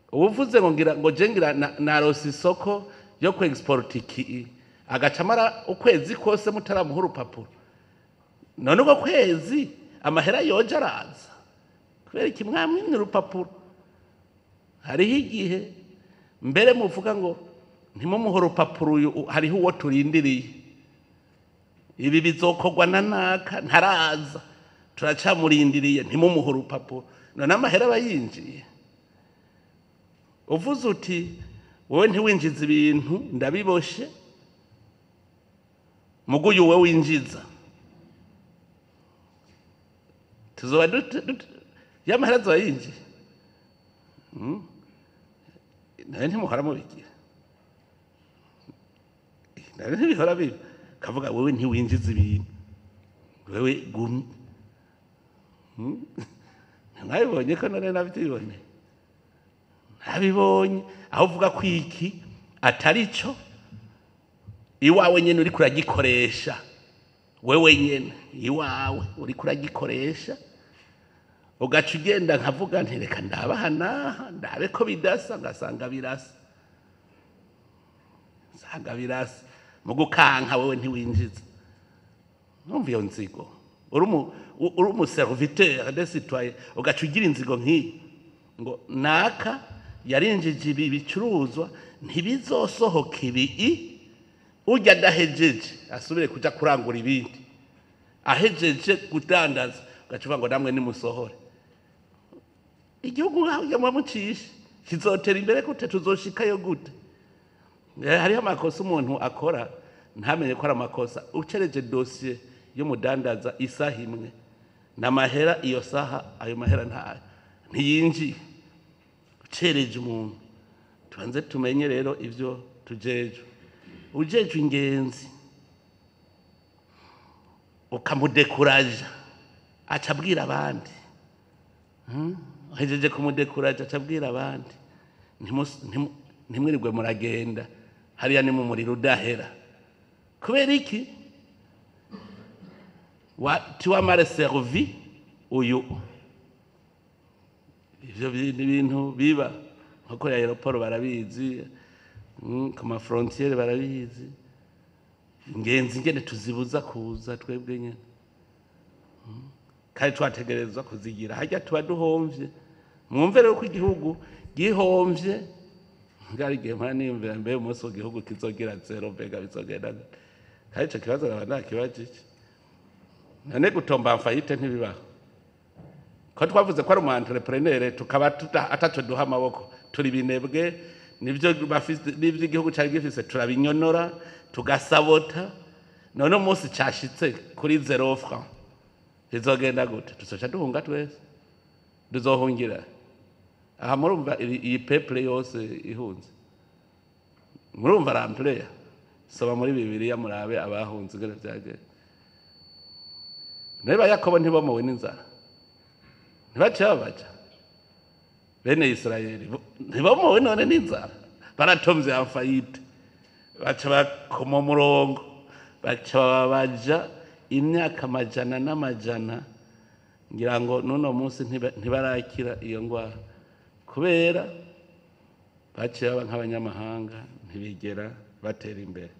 uvuze ngo jengira narose isoko yo ku export iki agacamara ukwezi kose mutaramuha urupapuro none uko kwezi amahera yoje araza kubera iki mwamwimye urupapuro hariho igihe mbere muvuga ngo ntimumuhe urupapuro hariho uwo turindiriye ibi bizokorwa na naka ntaraza turacamurindiriye ntimumuhe urupapuro none amahera aba yinjiye uvuze uti wowe ntiwinjiza ibintu ndabiboshe muguyu wowe winjiza tuzoba y'amahera azoba yinjiye nawe ntimuhora mubigira nawe ntibihora biba kavuga wowe ntiwinjiza ibintu wewe gumye mwabibonye ko none nabitibone nabibonye aho uvuga ko iki atari cyo iwawe nyene uri kuragikoresha wewe nyene iwawe uri kuragikoresha ugaca ugenda nkavuga nti reka ndabahana ndabe ko bidasa ngasanga birasa nsanga birasa mu gukanka wewe ntiwinjiza numva iyo nzigo uri umuserviteur des citoyens ugaca ugira inzigo nk'iyi ngo naka yarinjije ibi bicuruzwa ntibizosohoka ibi urya adahejeje asubire kuja kurangura ibindi ahejeje gudandaza ugacuva ngo namwe nimusohore igihugu yamucishe kizotera imbere gute tuzoshikayo gute hariho amakosa umuntu akora ntamenye ko ari amakosa ucereje dosiye y'umudandaza isaha imwe n'amahera iyo saha ayo mahera ntiyinjiye ucereje umuntu tubanze tumenye rero ivyo tujeje ujeje ingenzi ukamudekuraja acabwira abandi hejeje kumudekuraja acabwira abandi ntimwirirwe muragenda hariya ni mu muriro udahera kubera iki tiwamare servi uyu ivyo bintu biba nko ya aeroport barabizi ku ma frontiere barabizi ingenzi ngene tuzibuza kuza twebwe nyene kandi twategerezwa kuzigira hajya tuba duhomvye mwumve rero ko igihugu gihomvye ngari gihe mpana niyumvira mbe umunsi w'igihugu kizogira zero mbega bizogenda kandi ico kibazo naba nakibajije none gutomba mfayite ntibibaho ko twavuze ko ari umu entrepreneur tukaba ataco duha amaboko turi binebwe nivyo bafise nivyo igihugu cyari gifise turabinyonora tugasabota none umunsi cashitse kuri 0 francs bizogenda gute tuzoca duhunga twese duzohungira aha murumva iyi peuple yose ihunze murumva ramplaya soma muri Bibiliya murabe abahunze gere byage neba Yakobo ntibomowe n'inzara ntibacabaja bene Israeli ntibomowe none n'inzara baratomvye amfayite baca bakoma umurongo baca babaja imyaka amajana n'amajana ngira ngo nuno munsi ntibarakira iyo ngwara kubera baciye nk'abanyamahanga ntibigera batera imbere